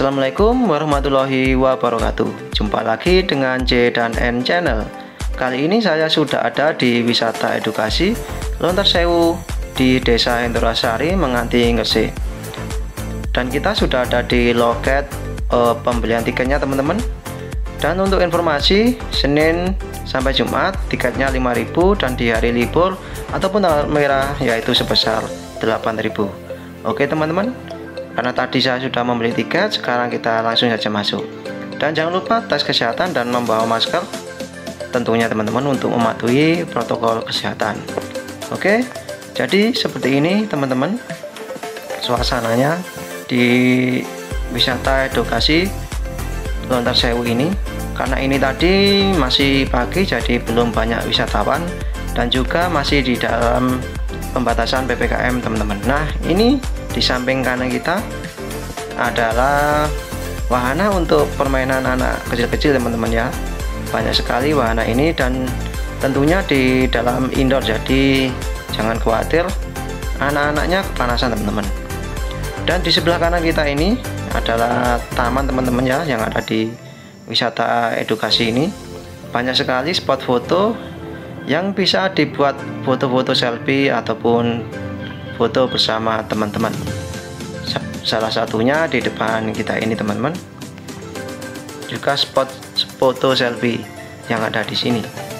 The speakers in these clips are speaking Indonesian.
Assalamualaikum warahmatullahi wabarakatuh. Jumpa lagi dengan J dan N Channel. Kali ini saya sudah ada di wisata edukasi Lontar Sewu di Desa Hendrosari, Menganti, Gresik. Dan kita sudah ada di loket pembelian tiketnya teman-teman. Dan untuk informasi, Senin sampai Jumat tiketnya 5.000 dan di hari libur ataupun tanggal merah yaitu sebesar 8.000. Oke teman-teman, karena tadi saya sudah membeli tiket, sekarang kita langsung saja masuk. Dan jangan lupa tes kesehatan dan membawa masker tentunya teman-teman untuk mematuhi protokol kesehatan. Oke, jadi seperti ini teman-teman suasananya di wisata edukasi Lontar Sewu ini. Karena ini tadi masih pagi jadi belum banyak wisatawan dan juga masih di dalam pembatasan PPKM teman-teman. Nah, ini di samping kanan kita adalah wahana untuk permainan anak kecil-kecil teman-teman ya. Banyak sekali wahana ini dan tentunya di dalam indoor, jadi jangan khawatir anak-anaknya kepanasan teman-teman. Dan di sebelah kanan kita ini adalah taman teman-teman ya, yang ada di wisata edukasi ini. Banyak sekali spot foto yang bisa dibuat foto-foto selfie ataupun foto bersama teman-teman. Salah satunya di depan kita ini teman-teman, juga spot foto selfie yang ada di sini.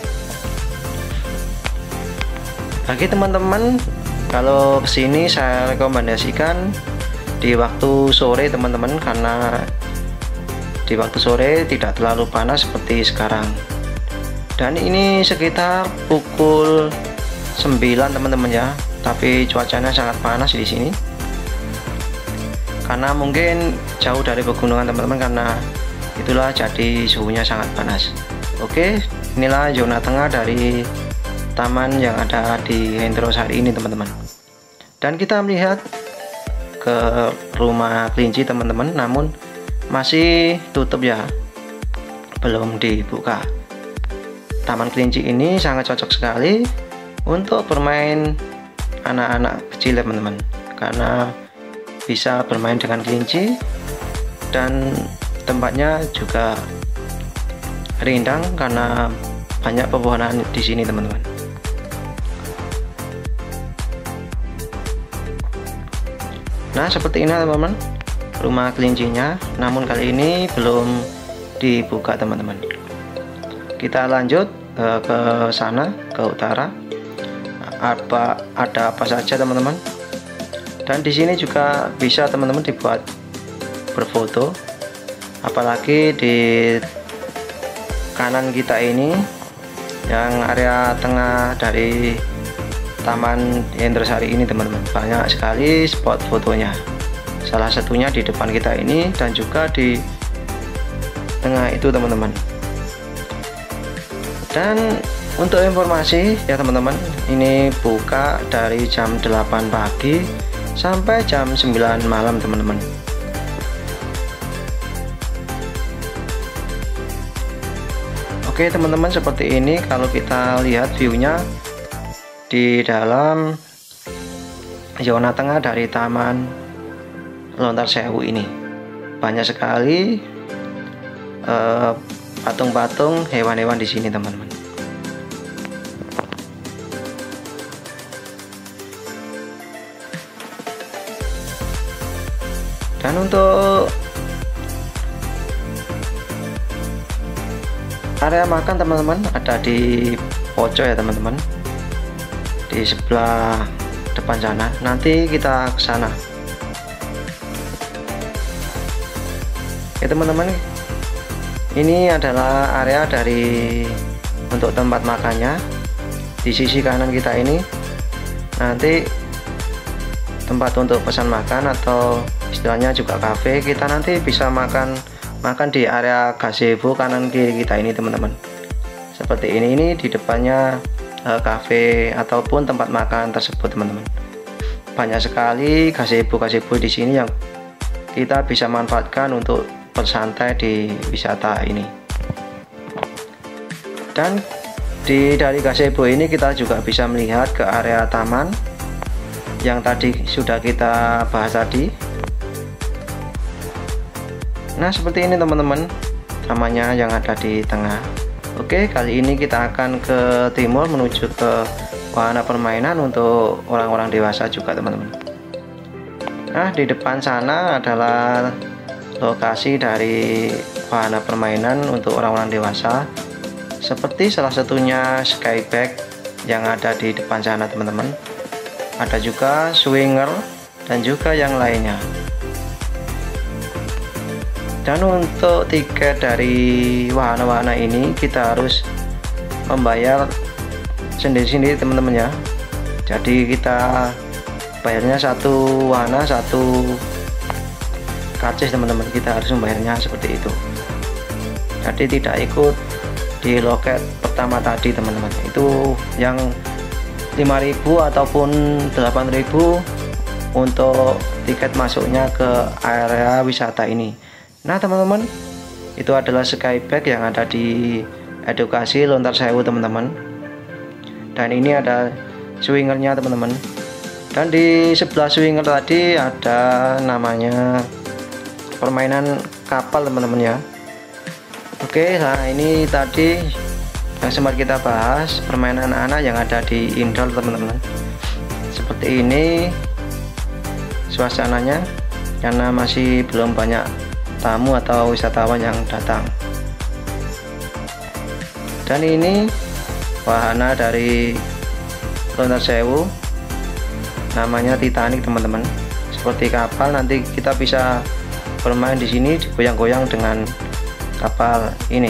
Bagi teman-teman kalau kesini saya rekomendasikan di waktu sore teman-teman, karena di waktu sore tidak terlalu panas seperti sekarang. Dan ini sekitar pukul 9 teman-teman ya, tapi cuacanya sangat panas di sini karena mungkin jauh dari pegunungan teman-teman, karena itulah jadi suhunya sangat panas. Oke, inilah zona tengah dari taman yang ada di Hendrosari ini teman-teman. Dan kita melihat ke rumah kelinci teman-teman, namun masih tutup ya, belum dibuka. Taman kelinci ini sangat cocok sekali untuk bermain anak-anak kecil teman-teman, karena bisa bermain dengan kelinci dan tempatnya juga rindang karena banyak pepohonan di sini teman-teman. Nah, seperti ini teman-teman rumah kelincinya, namun kali ini belum dibuka teman-teman. Kita lanjut ke sana, ke utara. Ada apa saja teman-teman? Dan di sini juga bisa teman-teman dibuat berfoto, apalagi di kanan kita ini yang area tengah dari Taman Hendrosari ini teman-teman, banyak sekali spot fotonya. Salah satunya di depan kita ini dan juga di tengah itu teman-teman. Dan untuk informasi ya teman-teman, ini buka dari jam 8 pagi sampai jam 9 malam teman-teman. Oke teman-teman, seperti ini kalau kita lihat view-nya di dalam zona tengah dari Taman Lontar Sewu ini. Banyak sekali patung-patung hewan-hewan di sini teman-teman. Dan untuk area makan teman-teman ada di pojok ya teman-teman, di sebelah depan sana. Nanti kita ke sana. Oke teman-teman, ini adalah area dari untuk tempat makannya. Di sisi kanan kita ini nanti tempat untuk pesan makan atau istilahnya juga cafe. Kita nanti bisa makan di area gazebo kanan kiri kita ini teman-teman. Seperti ini di depannya cafe ataupun tempat makan tersebut teman-teman. Banyak sekali gazebo di sini yang kita bisa manfaatkan untuk bersantai di wisata ini. Dan dari gazebo ini kita juga bisa melihat ke area taman yang tadi sudah kita bahas tadi. Nah, seperti ini teman-teman, namanya yang ada di tengah. Oke, kali ini kita akan ke timur menuju ke wahana permainan untuk orang-orang dewasa juga teman-teman. Nah, di depan sana adalah lokasi dari wahana permainan untuk orang-orang dewasa, seperti salah satunya Skybag yang ada di depan sana teman-teman. Ada juga swinger dan juga yang lainnya. Dan untuk tiket dari wahana-wahana ini kita harus membayar sendiri-sendiri teman-teman ya. Jadi kita bayarnya satu wahana satu karcis teman-teman, kita harus membayarnya seperti itu. Jadi tidak ikut di loket pertama tadi teman-teman, itu yang 5.000 ataupun 8.000 untuk tiket masuknya ke area wisata ini. Nah teman-teman, itu adalah Skybag yang ada di Edukasi Lontar Sewu teman-teman. Dan ini ada swingernya teman-teman. Dan di sebelah swinger tadi ada namanya permainan kapal teman-teman ya. Oke, nah ini tadi yang sempat kita bahas, permainan anak yang ada di indoor teman-teman. Seperti ini suasananya, karena masih belum banyak tamu atau wisatawan yang datang. Dan ini wahana dari Lontar Sewu, namanya Titanic teman-teman. Seperti kapal, nanti kita bisa bermain di sini, digoyang-goyang dengan kapal ini.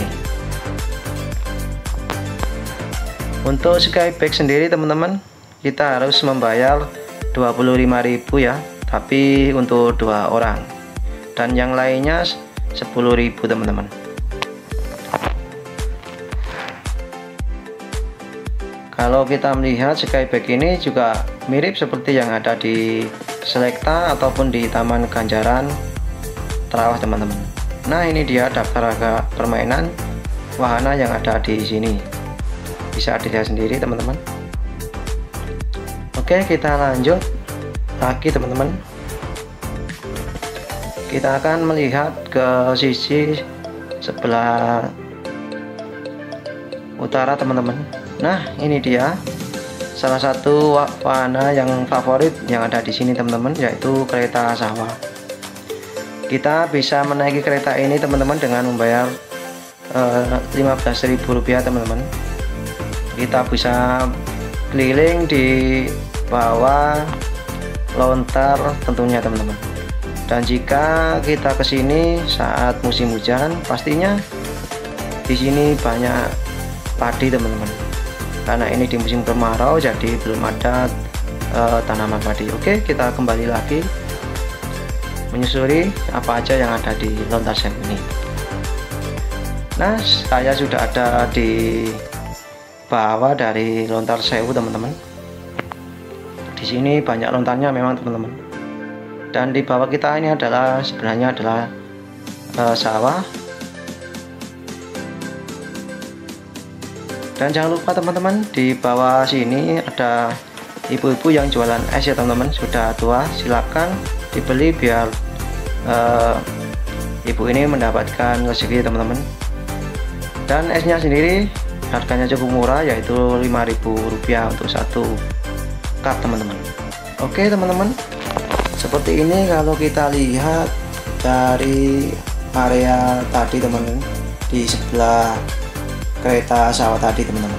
Untuk Skybag sendiri teman-teman, kita harus membayar 25.000 ya, tapi untuk 2 orang. Dan yang lainnya 10.000 teman-teman. Kalau kita melihat Skybag ini juga mirip seperti yang ada di Selekta ataupun di Taman Ganjaran Trawas teman-teman. Nah ini dia daftar harga permainan wahana yang ada di sini, bisa dilihat sendiri teman-teman. Oke, kita lanjut lagi teman-teman. Kita akan melihat ke sisi sebelah utara teman-teman. Nah ini dia salah satu wahana yang favorit yang ada di sini teman-teman, yaitu kereta sawah. Kita bisa menaiki kereta ini teman-teman dengan membayar Rp15.000 teman-teman. Kita bisa keliling di bawah lontar tentunya teman-teman. Dan jika kita ke sini saat musim hujan, pastinya di sini banyak padi teman-teman. Karena ini di musim kemarau, jadi belum ada tanaman padi. Oke, kita kembali lagi menyusuri apa aja yang ada di Lontar Sewu ini. Nah, saya sudah ada di bawah dari Lontar Sewu teman-teman. Di sini banyak lontarnya memang teman-teman. Dan di bawah kita ini sebenarnya adalah sawah. Dan jangan lupa teman-teman, di bawah sini ada ibu-ibu yang jualan es ya teman-teman, sudah tua, silakan dibeli biar ibu ini mendapatkan rezeki teman-teman. Dan esnya sendiri harganya cukup murah, yaitu Rp5.000 untuk satu cup teman-teman. Oke teman-teman, seperti ini kalau kita lihat dari area tadi teman-teman, di sebelah kereta sawah tadi teman-teman.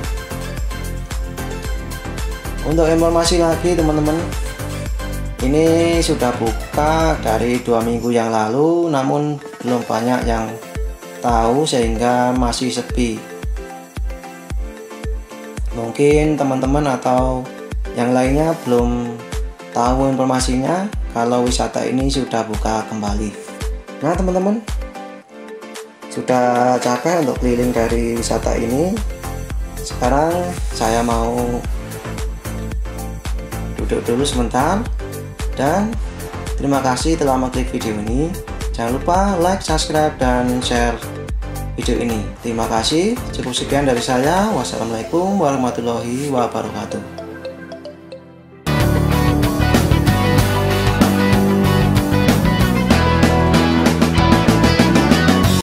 Untuk informasi lagi teman-teman, ini sudah buka dari 2 minggu yang lalu, namun belum banyak yang tahu sehingga masih sepi. Mungkin teman-teman atau yang lainnya belum tahu informasinya kalau wisata ini sudah buka kembali. Nah teman-teman, sudah capek untuk keliling dari wisata ini. Sekarang saya mau duduk dulu sebentar. Dan terima kasih telah mengklik video ini. Jangan lupa like, subscribe, dan share video ini. Terima kasih. Cukup sekian dari saya. Wassalamualaikum warahmatullahi wabarakatuh.